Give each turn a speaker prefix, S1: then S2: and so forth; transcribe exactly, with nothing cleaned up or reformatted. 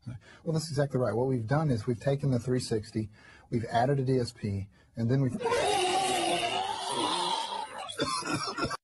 S1: Well, that's exactly right. What we've done is we've taken the three sixty, we've added a D S P, and then we've